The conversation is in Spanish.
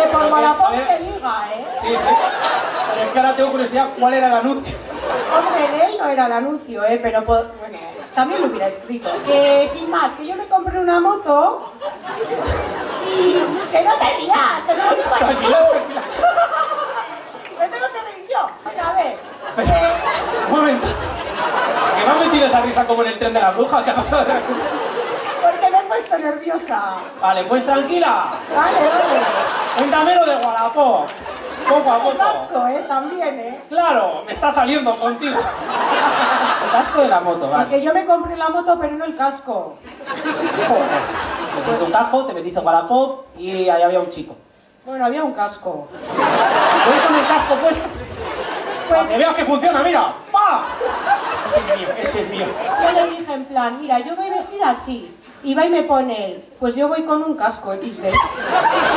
Que por Wallapop se liga, ¿eh? Sí, sí. Pero es que ahora tengo curiosidad, ¿cuál era el anuncio? Hombre, de él no era el anuncio, pero bueno, también lo hubiera escrito. Que sin más, que yo me compré una moto y... ¡Que no te rías! ¡Que no lo digo Tranquila, tranquila. ¡Me tengo que reír yo! Venga, a ver. Un momento. ¿Que me has metido esa risa como en el tren de la bruja? ¿Qué ha pasado? Porque me he puesto nerviosa. Vale, pues tranquila. Vale, vale. Cuéntame lo de Wallapop. Poco a Es poco. vasco, también, Claro, me está saliendo contigo. El casco de la moto, vale. Porque yo me compré la moto, pero no el casco. Joder. Metiste un casco, te metiste en Wallapop y ahí había un chico. Bueno, había un casco. Voy con el casco puesto. Pues Que veas que funciona, mira. ¡Pam! Ese es mío, ese es mío. yo le dije en plan, mira, yo voy vestida así. Y va y me pone él, pues yo voy con un casco XD.